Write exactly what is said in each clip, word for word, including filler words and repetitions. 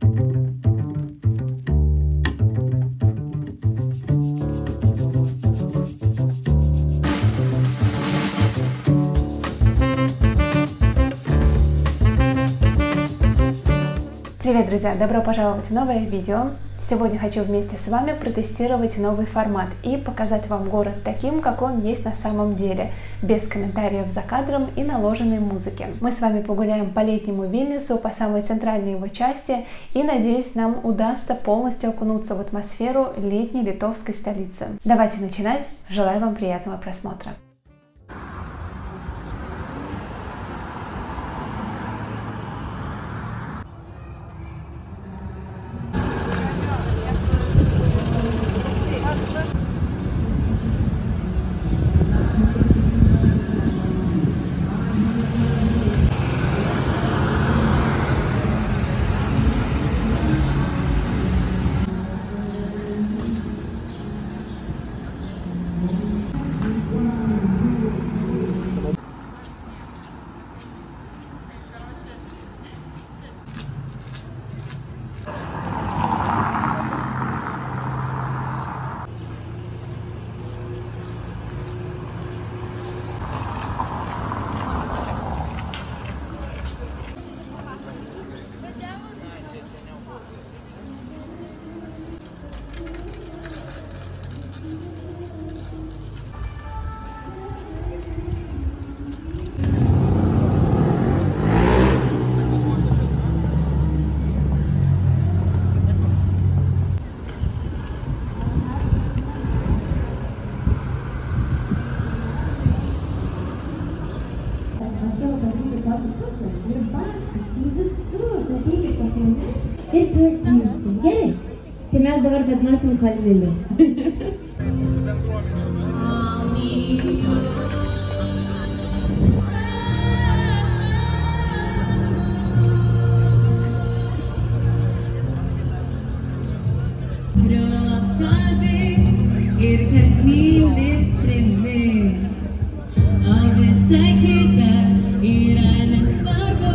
Привет, друзья! Добро пожаловать в новое видео! Сегодня хочу вместе с вами протестировать новый формат и показать вам город таким, как он есть на самом деле, без комментариев за кадром и наложенной музыки. Мы с вами погуляем по летнему Вильнюсу, по самой центральной его части, и, надеюсь, нам удастся полностью окунуться в атмосферу летней литовской столицы. Давайте начинать! Желаю вам приятного просмотра! Ir tvarkysim. Gerai. Tai mes dabar dainuosim Halilį. Ir kad myli primi, o visa kita yra nesvarbu.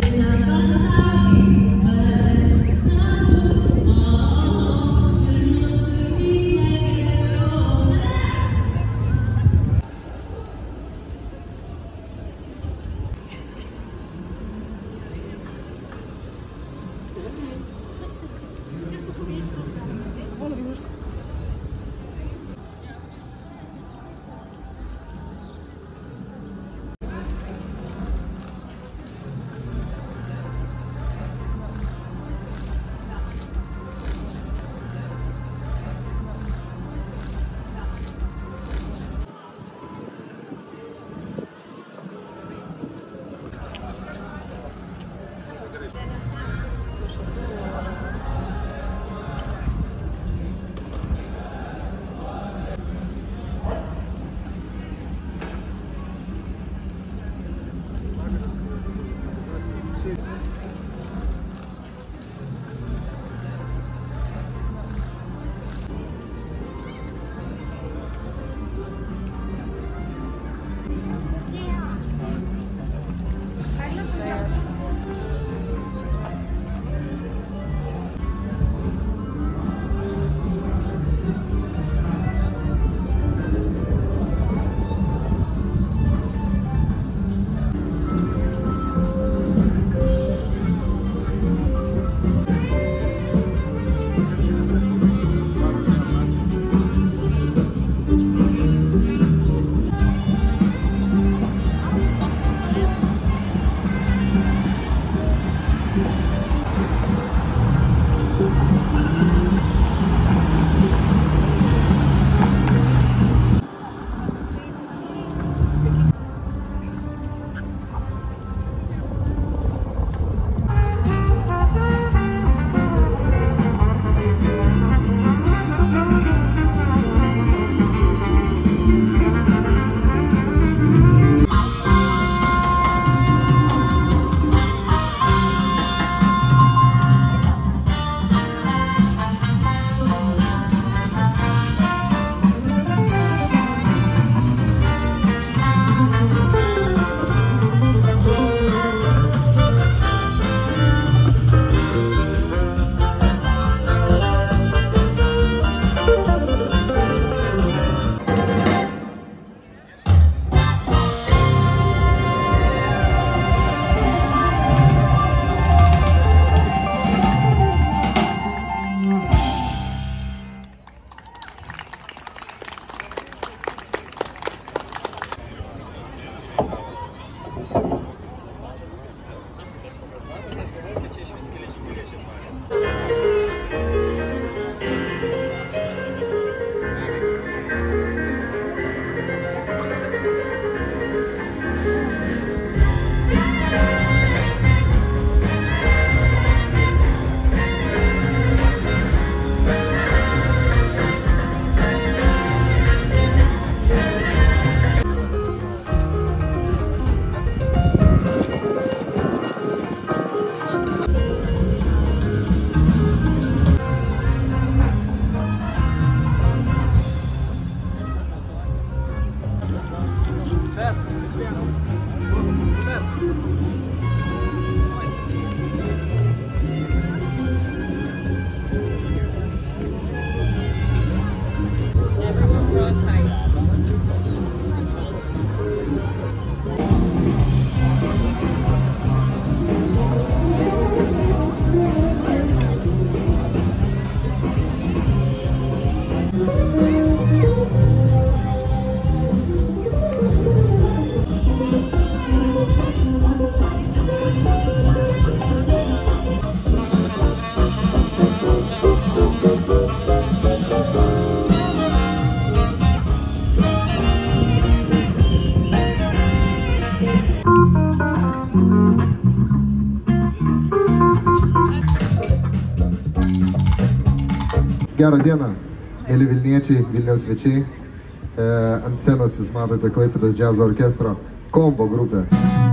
Gerą dieną, mėly Vilniečiai, Vilniaus svečiai. E, ant scenos jūs matote Klaipėdos džiazo orkestro Kombo grupę.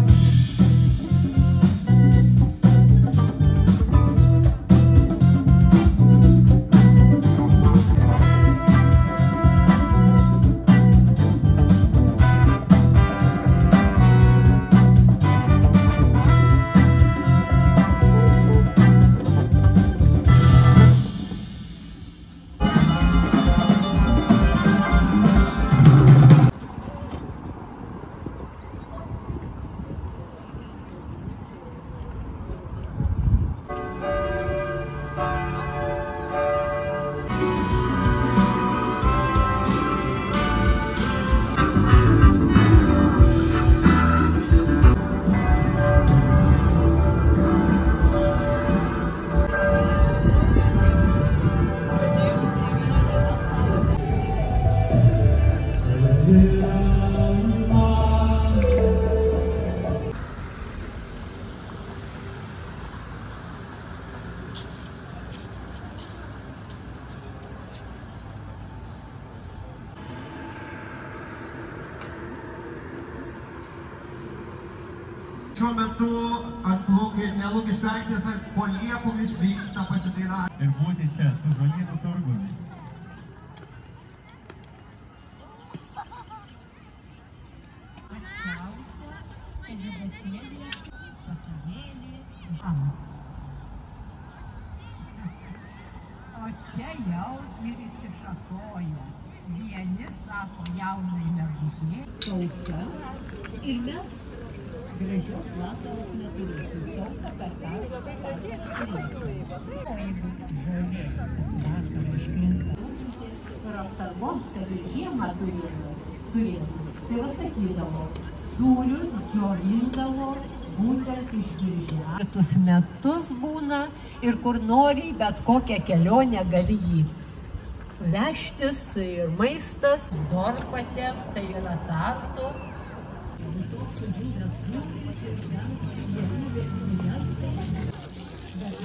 Šiuo metu ant Lukiškių aikštės po liepomis vyksta pasidairavimas. Ir būti čia su žolynų turgumi. O čia jau ir įsišakojo. Vieni sako jaunai mergužė, sausa. Ir mes gražios vasaros neturėsim. Sausa per tą vasaros turėsim. O jeigu žolė vasarą iškrinta, kur atsargoms ir žiemą turėdavo, turėdavo. Tai va sakydavo, sūrius džiovindavo būtent iš birželio. Kitus metus būna ir kur nori, bet kokią kelionę gali jį vežtis ir maistas. Dorpate, tai yra Tartu. Toks sudžiūvęs sūris ir ten lietuvės studentai. Bet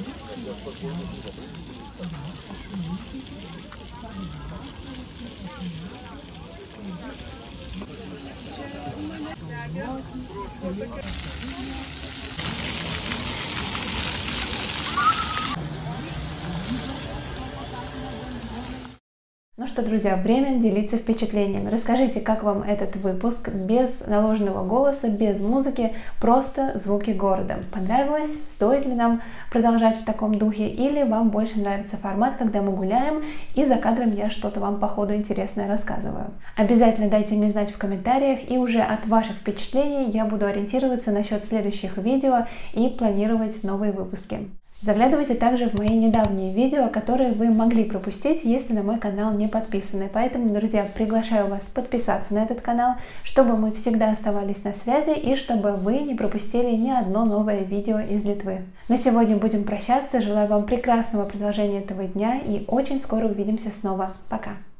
Ну что, друзья, время делиться впечатлениями. Расскажите, как вам этот выпуск без наложенного голоса, без музыки, просто звуки города. Понравилось? Стоит ли нам продолжать в таком духе? Или вам больше нравится формат, когда мы гуляем и за кадром я что-то вам по ходу интересное рассказываю? Обязательно дайте мне знать в комментариях, и уже от ваших впечатлений я буду ориентироваться насчет следующих видео и планировать новые выпуски. Заглядывайте также в мои недавние видео, которые вы могли пропустить, если на мой канал не подписаны. Поэтому, друзья, приглашаю вас подписаться на этот канал, чтобы мы всегда оставались на связи и чтобы вы не пропустили ни одно новое видео из Литвы. На сегодня будем прощаться. Желаю вам прекрасного продолжения этого дня и очень скоро увидимся снова. Пока!